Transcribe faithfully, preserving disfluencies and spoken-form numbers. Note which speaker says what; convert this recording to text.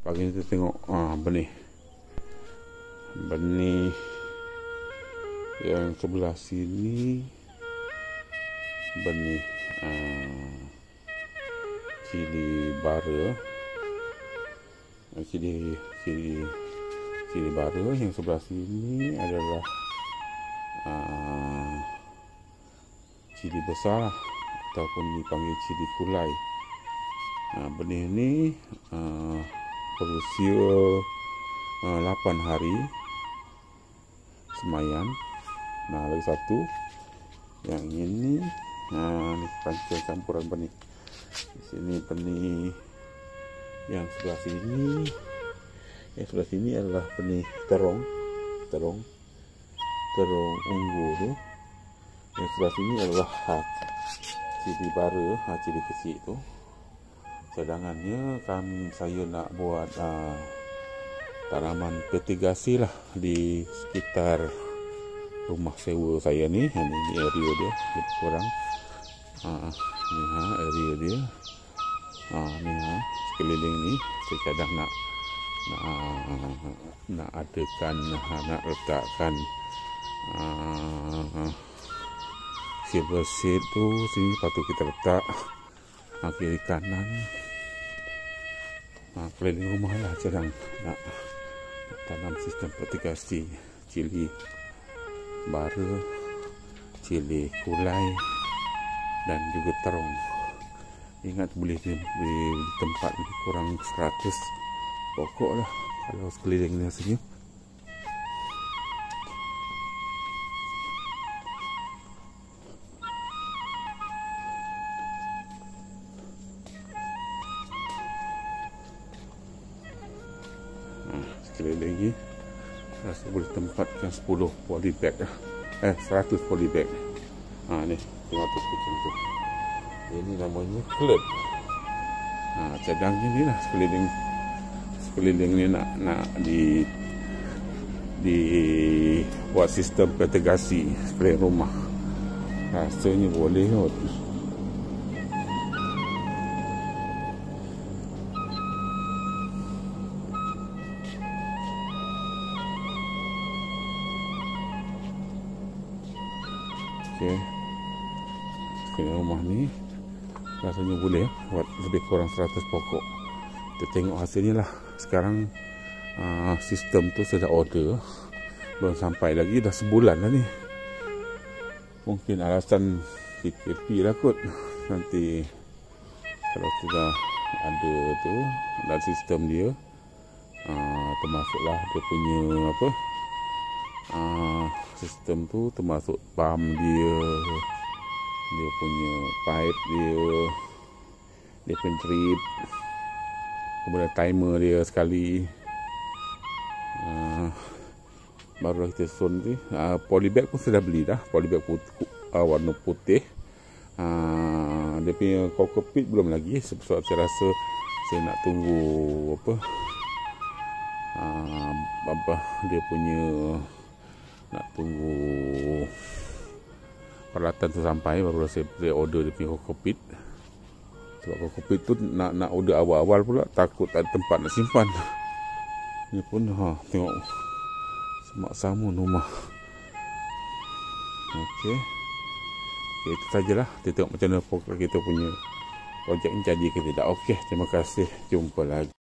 Speaker 1: Pagi ni kita tengok ah, benih benih yang sebelah sini, benih ah, cili bara, cili cili cili bara. Yang sebelah sini adalah ah, cili besar ataupun dipanggil cili kulai. Ah, benih ni ah, berusia uh, lapan hari semayan. Nah, lagi satu yang ini, nah ni pancing campuran benih. Di sini benih yang sebelah sini, yang sebelah sini adalah benih terong, terong, terong ungu tu. Yang sebelah sini adalah ha, cili bara, ha, cili kecil tu. Cadangannya kami saya nak buat uh, tanaman vertigasi lah di sekitar rumah sewa saya ni. Ini, ini area dia lebih kurang. Uh, ni ha area dia. Uh, ni ha sekeliling ni saya cadang nak nak uh, nak adakan uh, nak letakkan uh, silver seed tu sini, patut kita letak uh, kiri kanan. Nah, keliling rumah lah cadang nak, nak tanam sistem vertigasi cili bara, cili kulai dan juga terong. Ingat boleh di, di tempat lebih kurang seratus pokok lah kalau sekelilingnya sini. Sekali lagi rasa boleh tempatkan sepuluh polybag eh seratus polybag. Ha ni tengok tu kucing tu, ini namanya club. Ha cadangnya ni lah sekeliling sekeliling ni nak nak di di buat sistem vertigasi sekeliling rumah. Rasanya boleh kot. Okay. Sekeliling rumah ni rasanya boleh buat lebih kurang seratus pokok. Kita tengok hasilnya lah. Sekarang uh, sistem tu sudah order, belum sampai lagi, dah sebulan lah ni. Mungkin alasan P K P lah kot. Nanti kalau sudah ada tu dalam sistem dia, uh, termasuklah dia punya apa, Uh, sistem tu termasuk pump dia, dia punya pipe dia, dia punya drip, kemudian timer dia sekali. Uh, baru kita susun ni. Uh, polybag pun sudah beli dah, polybag putih, uh, warna putih. Uh, dia punya kokopit belum lagi, sebab saya rasa saya nak tunggu apa, uh, apa dia punya, nak tunggu peralatan tu sampai baru saya, saya order dia punya kokopit. Sebab kokopit tu nak nak order awal-awal pula, takut tak ada tempat nak simpan. Ni pun ha tengok semak samun rumah. Okey. Okay, itu sajalah. Kita tengok macam mana kita punya projek ni jadi ke tidak. Okey, terima kasih. Jumpa lagi.